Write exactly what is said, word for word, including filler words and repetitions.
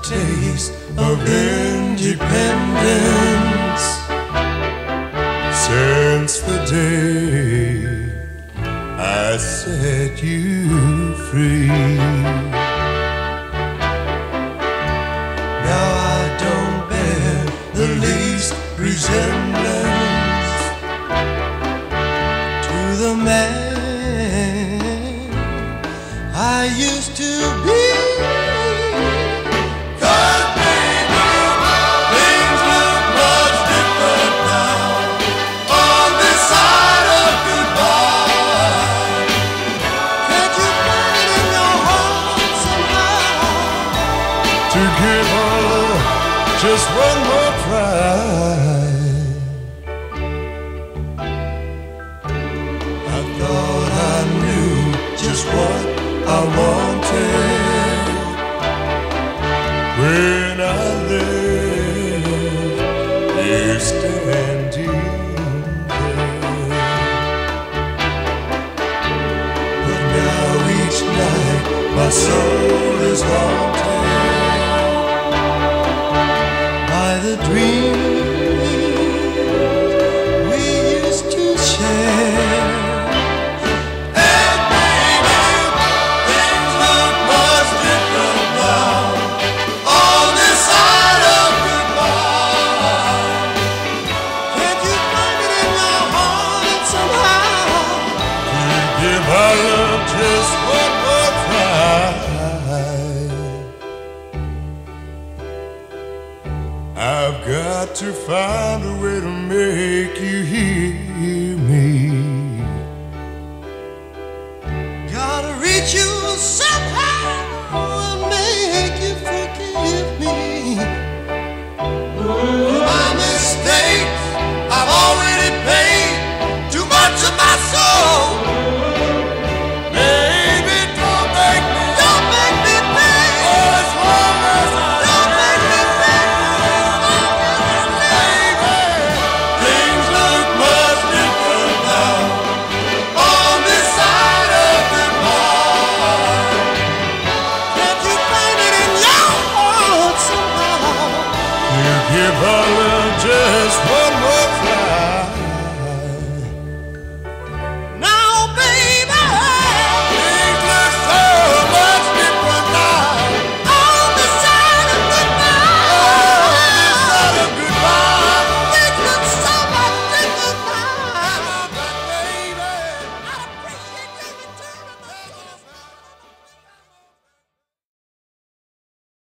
taste of independence since the day I set you free. Now I don't bear the least resemblance to the man I used to be. To give her just one more try. I thought I knew just what I wanted when I left you standing there. But now each night my soul is haunted by the dreams we used to share. And baby, things look much different now on this side of goodbye. Can't you find it in your heart somehow to give our love just one more try? I've got to find a way to make you hear